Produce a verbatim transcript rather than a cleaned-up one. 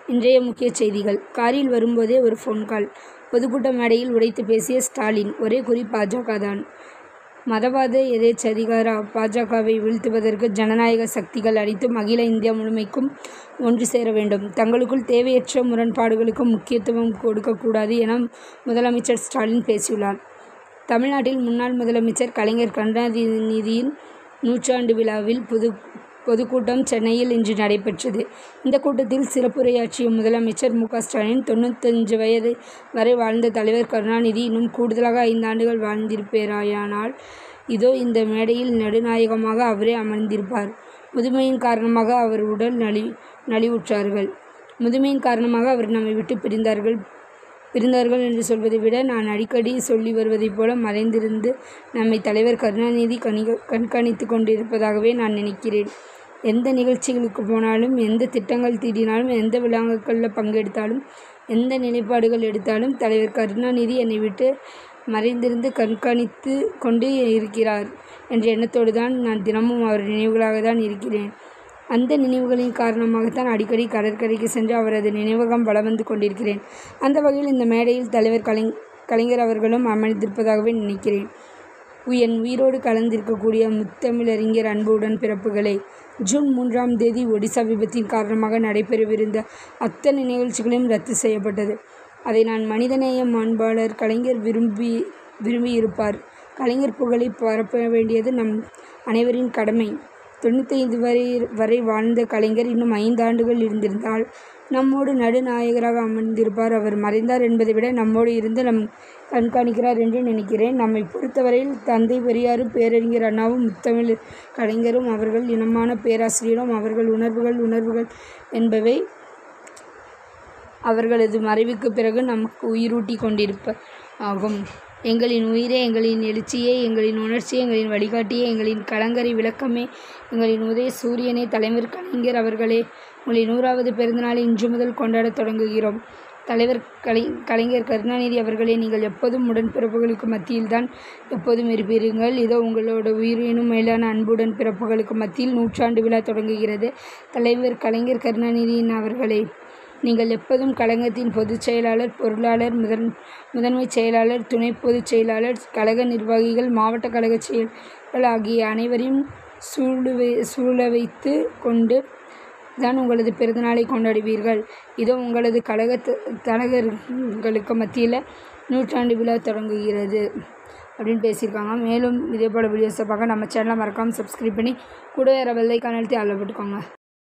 இன்றைய முக்கிய செய்திகள். காரில் வரும்போதே ஒரு ஃபோன் கால். பொதுக்கூட்ட மேடையில் உடைத்து பேசிய ஸ்டாலின். ஒரே குறி பாஜக தான். மதவாத எதேச்சதிகார பாஜகவை வீழ்த்துவதற்கு ஜனநாயக சக்திகள் அனைத்தும் அகில இந்தியா முழுமைக்கும் ஒன்று சேர வேண்டும். தங்களுக்குள் தேவையற்ற முரண்பாடுகளுக்கு முக்கியத்துவம் கொடுக்கக்கூடாது என முதலமைச்சர் ஸ்டாலின் பேசியுள்ளார். தமிழ்நாட்டில் முன்னாள் முதலமைச்சர் கலைஞர் கருணாநிதியின் நூற்றாண்டு விழாவில் பொது பொதுக்கூட்டம் சென்னையில் இன்று நடைபெற்றது. இந்த கூட்டத்தில் சிறப்புரையாற்றிய முதலமைச்சர் மு க ஸ்டாலின், தொண்ணூத்தஞ்சு வயது வரை வாழ்ந்த தலைவர் கருணாநிதி இன்னும் கூடுதலாக ஐந்தாண்டுகள் வாழ்ந்திருப்பாராயானால் இதோ இந்த மேடையில் நடுநாயகமாக அவரே அமர்ந்திருப்பார். முதுமையின் காரணமாக அவர் உடல் நலி நலிவுற்றார்கள். முதுமையின் காரணமாக அவர் நம்மை விட்டு பிரிந்தார்கள் பிரிந்தார்கள் என்று சொல்வதை விட நான் அடிக்கடி சொல்லி வருவதைப் போல மறைந்திருந்து நம்மை தலைவர் கருணாநிதி கணிக கண்காணித்து கொண்டிருப்பதாகவே நான் நினைக்கிறேன். எந்த நிகழ்ச்சிகளுக்கு போனாலும், எந்த திட்டங்கள் தீட்டினாலும், எந்த விழாக்களில் பங்கெடுத்தாலும், எந்த நிலைப்பாடுகள் எடுத்தாலும் தலைவர் கருணாநிதி என்னை விட்டு மறைந்திருந்து கண்காணித்து கொண்டு இருக்கிறார் என்ற எண்ணத்தோடு தான் நான் தினமும் அவர் நினைவுகளாக தான் இருக்கிறேன். அந்த நினைவுகளின் காரணமாகத்தான் அடிக்கடி கடற்கரைக்கு சென்று அவரது நினைவகம் வலம் வந்து கொண்டிருக்கிறேன். அந்த வகையில் இந்த மேடையில் தலைவர் கலை கலைஞர் அவர்களும் அமர்ந்திருப்பதாகவே நினைக்கிறேன். என் உயிரோடு கலந்திருக்கக்கூடிய முத்தமிழறிஞர் அன்பு உடன்பிறப்புகளே, ஜூன் மூன்றாம் தேதி ஒடிசா விபத்தின் காரணமாக நடைபெறவிருந்த அத்தனை நிகழ்ச்சிகளையும் ரத்து செய்யப்பட்டது. அதை நான் மனிதநேய மாண்பாளர் கலைஞர் விரும்பி விரும்பியிருப்பார். கலைஞர் புகழை பரப்ப வேண்டியது நம் அனைவரின் கடமை. தொண்ணூத்தைந்து வரை வரை வாழ்ந்த கலைஞர் இன்னும் ஐந்து ஆண்டுகள் இருந்திருந்தால் நம்மோடு நடுநாயகராக அமர்ந்திருப்பார். அவர் மறைந்தார் என்பதை விட நம்மோடு இருந்து நம் கண்காணிக்கிறார் என்று நினைக்கிறேன். நம்மை பொறுத்தவரையில் தந்தை பெரியாரும் பேரறிஞர் அண்ணாவும் முத்தமிழ் கலைஞரும் அவர்கள் இனமான பேராசிரியரும் அவர்கள் உணர்வுகள் உணர்வுகள் என்பவை அவர்களது மறைவுக்கு பிறகு நமக்கு உயிரூட்டி கொண்டிருப்ப ஆகும். எங்களின் உயிரே, எங்களின் எழுச்சியே, எங்களின் உணர்ச்சியே, எங்களின் வழிகாட்டியே, எங்களின் கலங்கரை விளக்கமே, எங்களின் உதய சூரியனே, தலைவர் கலைஞர் அவர்களே, உங்களின் நூறாவது பிறந்தநாளை இன்று முதல் கொண்டாடத் தொடங்குகிறோம். தலைவர் கலை கலைஞர் கருணாநிதி அவர்களே, நீங்கள் எப்போதும் உடன்பிறப்புகளுக்கு மத்தியில் தான் எப்போதும் இருப்பீர்கள். இதோ உங்களோட உயிரினும் மேலான அன்புடன் பிறப்புகளுக்கு மத்தியில் நூற்றாண்டு விழா தொடங்குகிறது. தலைவர் கலைஞர் கருணாநிதியின் அவர்களே, நீங்கள் எப்போதும் கழகத்தின் பொதுச் செயலாளர், பொருளாளர், முதன் முதன்மைச் செயலாளர், துணை பொதுச் செயலாளர், கழக நிர்வாகிகள், மாவட்ட கழக செயலர்கள் ஆகிய அனைவரையும் சூழவை சூழ வைத்து கொண்டு தான் உங்களது பிறந்தநாளை கொண்டாடுவீர்கள். இதோ உங்களது கழக தலைவர்களுக்கு மத்தியில் நூற்றாண்டு விழா தொடங்குகிறது அப்படின்னு பேசியிருக்காங்க. மேலும் இதே போல் வீடியோஸை பார்க்க நம்ம சேனலை மறக்காமல் சப்ஸ்கிரைப் பண்ணி கூட வேறு பெல் ஐகானை அழுத்தி அதில் போட்டுக்கோங்க.